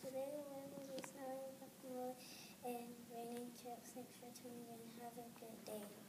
Today the wind will be snowing, and raining. Next for tuning in. Have a good day.